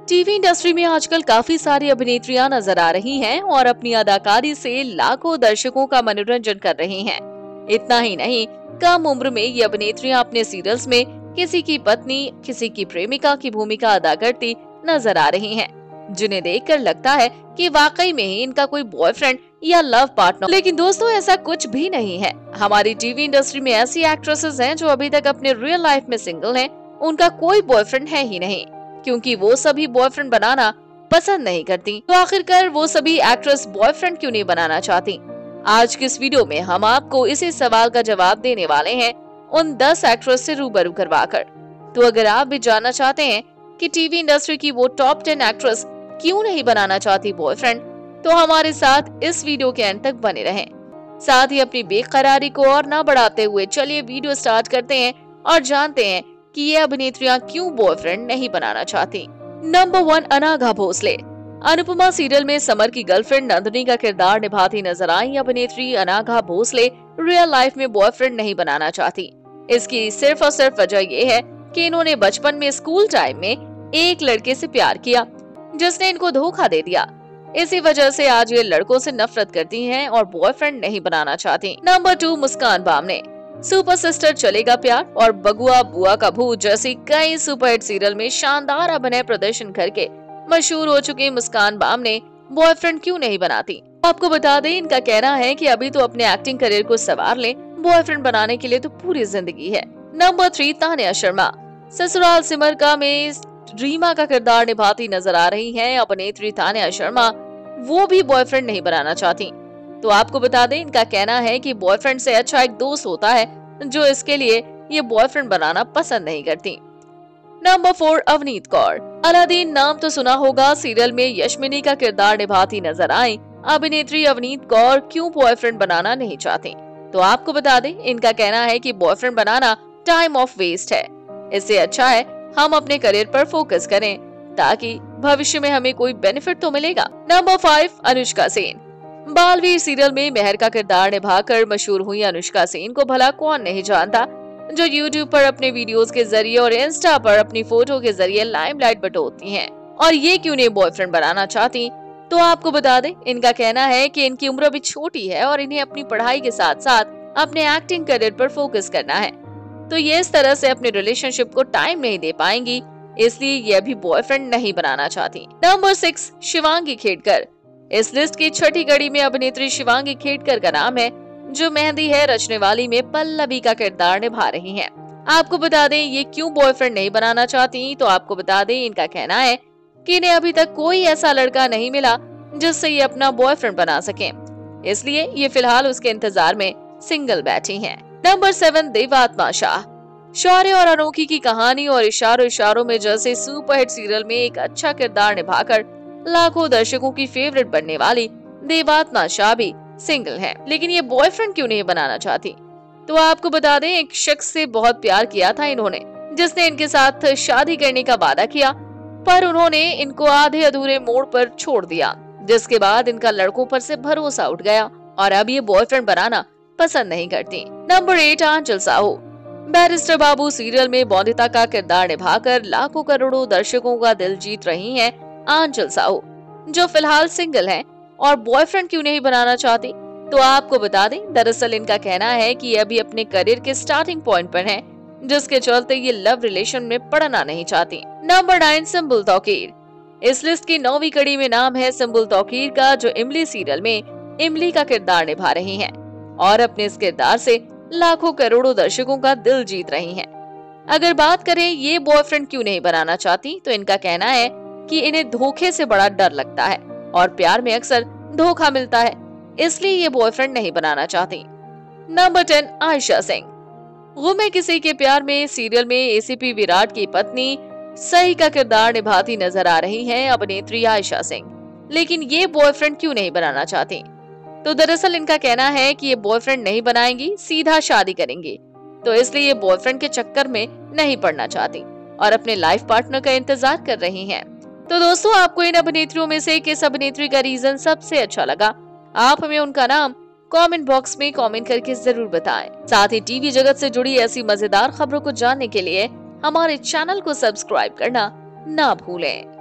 TV industry में आजकल काफी सारी अभिनेत्रियां नजर आ रही हैं और अपनी अदाकारी से लाखों दर्शकों का मनोरंजन कर रही हैं। इतना ही नहीं, कम उम्र में ये अभिनेत्रियां अपने सीरियल्स में किसी की पत्नी, किसी की प्रेमिका की भूमिका अदा करती नजर आ रही हैं, जिन्हें देखकर लगता है कि वाकई में ही इनका कोई बॉयफ्रेंड या लव पार्टनर। लेकिन दोस्तों, ऐसा कुछ भी नहीं है। हमारी टीवी इंडस्ट्री में ऐसी एक्ट्रेसेस हैं जो अभी तक अपने रियल लाइफ में सिंगल हैं, उनका कोई बॉयफ्रेंड है ही नहीं, क्योंकि वो सभी बॉयफ्रेंड बनाना पसंद नहीं करती। तो आखिरकार वो सभी एक्ट्रेस बॉयफ्रेंड क्यों नहीं बनाना चाहती? आज की इस वीडियो में हम आपको इसी सवाल का जवाब देने वाले हैं, उन 10 एक्ट्रेस से रूबरू करवाकर। तो अगर आप भी जानना चाहते हैं कि टीवी इंडस्ट्री की वो टॉप 10 एक्ट्रेस क्यों नहीं बनाना चाहती बॉयफ्रेंड, तो हमारे साथ इस वीडियो के अंत तक बने रहें। साथ ही अपनी बेकरारी को और न बढ़ाते हुए चलिए वीडियो स्टार्ट करते हैं और जानते हैं कि ये अभिनेत्रियां क्यों बॉयफ्रेंड नहीं बनाना चाहती। नंबर 1, अनघा भोसले। अनुपमा सीरियल में समर की गर्लफ्रेंड नंदिनी का किरदार निभाती नजर आई अभिनेत्री अनघा भोसले रियल लाइफ में बॉयफ्रेंड नहीं बनाना चाहती। इसकी सिर्फ और सिर्फ वजह ये है कि इन्होंने बचपन में स्कूल टाइम में एक लड़के से प्यार किया, जिसने इनको धोखा दे दिया। इसी वजह से आज ये लड़कों से नफरत करती हैं और बॉयफ्रेंड नहीं बनाना चाहती। Number 2, Muskan Bamne. Super sister, चलेगा प्यार और बगुआ बुआ का भूत जैसी कई सुपरहिट सीरियल में शानदार अभिनय प्रदर्शन करके मशहूर हो चुकी मुस्कान बामने बॉयफ्रेंड क्यों नहीं बनाती? आपको बता दें, इनका कहना है कि अभी तो अपने एक्टिंग करियर को संवार लें, बॉयफ्रेंड बनाने के लिए तो पूरी जिंदगी है। नंबर 3, तान्या शर्मा। ससुराल सिमर का में रीमा का किरदार निभाती नजर आ रही हैं अभिनेत्री तान्या शर्मा, वो भी बॉयफ्रेंड नहीं बनाना चाहती। तो आपको बता दें, इनका कहना है कि बॉयफ्रेंड से अच्छा एक दोस्त होता है, जो इसके लिए ये बॉयफ्रेंड बनाना पसंद नहीं करती। नंबर 4, अवनीत कौर। अलादीन नाम तो सुना होगा, सीरियल में यशमिनी का किरदार निभाती नजर आई अभिनेत्री अवनीत कौर क्यों बॉयफ्रेंड बनाना नहीं चाहती? तो आपको बता दें, इनका कहना है कि बॉयफ्रेंड बनाना टाइम ऑफ वेस्ट है, इससे अच्छा है हम अपने करियर पर फोकस करें, ताकि भविष्य में हमें कोई बेनिफिट तो मिलेगा। नंबर 5, अनुष्का सेन। बालवीर सीरियल में मेहर का किरदार निभाकर मशहूर हुई अनुष्का सेन को भला कौन नहीं जानता, जो यूट्यूब पर अपने वीडियोस के जरिए और इंस्टा पर अपनी फोटो के जरिए लाइमलाइट बटोरती हैं। और ये क्यों नहीं बॉयफ्रेंड बनाना चाहती? तो आपको बता दें, इनका कहना है कि इनकी उम्र अभी छोटी है और इन्हें अपनी पढ़ाई के साथ साथ अपने एक्टिंग करियर पर फोकस करना है, तो ये इस तरह से अपने रिलेशनशिप को टाइम नहीं दे पाएंगी, इसलिए ये अभी बॉयफ्रेंड नहीं बनाना चाहती। नंबर 6, शिवांगी खेडकर। इस लिस्ट की छठी कड़ी में अभिनेत्री शिवांगी खेडकर का नाम है, जो मेहंदी है रचने वाली में पल्लवी का किरदार निभा रही हैं। आपको बता दें, ये क्यों बॉयफ्रेंड नहीं बनाना चाहती? तो आपको बता दें, इनका कहना है कि इन्हें अभी तक कोई ऐसा लड़का नहीं मिला जिससे ये अपना बॉयफ्रेंड बना सके, इसलिए ये फिलहाल उसके इंतजार में सिंगल बैठी हैं। नंबर 7, देवात्मा शाह। शौर्य और अनोखी की कहानी और इशारों इशारों में जैसे सुपरहिट सीरियल में एक अच्छा किरदार निभाकर लाखों दर्शकों की फेवरेट बनने वाली देवात्मा शाह भी सिंगल है, लेकिन ये बॉयफ्रेंड क्यों नहीं बनाना चाहती? तो आपको बता दें, एक शख्स से बहुत प्यार किया था इन्होंने, जिसने इनके साथ शादी करने का वादा किया, पर उन्होंने इनको आधे अधूरे मोड़ पर छोड़ दिया, जिसके बाद इनका लड़कों पर से भरोसा उठ गया और अब ये बॉयफ्रेंड बनाना पसंद नहीं करती। Number 8, Aanchal Sahu. Barrister Babu serial में बौंदिता का किरदार निभाकर लाखों करोड़ों दर्शकों का दिल जीत रही हैं आंचल साहू, जो फिलहाल सिंगल हैं और बॉयफ्रेंड क्यों नहीं बनाना चाहती? तो आपको बता दें, दरअसल इनका कहना है कि ये अभी अपने करियर के स्टार्टिंग पॉइंट पर हैं, जिसके चलते ये लव रिलेशन में पड़ना नहीं चाहती। नंबर 9, सुम्बुल तौकीर। इस लिस्ट की 9वीं कड़ी में नाम है सुम्बुल तौकीर का, जो इमली सीरियल में इमली का किरदार निभा रही हैं और अपने इस किरदार से लाखों करोड़ों दर्शकों का दिल जीत रही हैं। अगर बात करें ये बॉयफ्रेंड क्यों नहीं बनाना चाहती, तो इनका कहना है कि इन्हें धोखे से बड़ा डर लगता है और प्यार में अक्सर धोखा मिलता है, इसलिए ये बॉयफ्रेंड नहीं बनाना चाहती। नंबर 10, आयशा सिंह। गुम है किसी के प्यार में सीरियल में एसीपी विराट की पत्नी सई का किरदार निभाती नजर आ रही हैं अभिनेत्री आयशा सिंह, लेकिन ये बॉयफ्रेंड क्यों नहीं बनाना चाहती? तो दरअसल इनका कहना है कि ये बॉयफ्रेंड नहीं बनाएंगी, सीधा शादी करेंगी, तो इसलिए ये बॉयफ्रेंड के चक्कर में नहीं पड़ना चाहती और अपने लाइफ पार्टनर का इंतजार कर रही हैं। तो दोस्तों, आपको इन अभिनेत्रियों में से किस अभिनेत्री का रीजन सबसे अच्छा लगा? आप हमें उनका नाम कमेंट बॉक्स में कमेंट करके जरूर बताएं। साथ ही टीवी जगत से जुड़ी ऐसी मजेदार खबरों को जानने के लिए हमारे चैनल को सब्सक्राइब करना ना भूलें।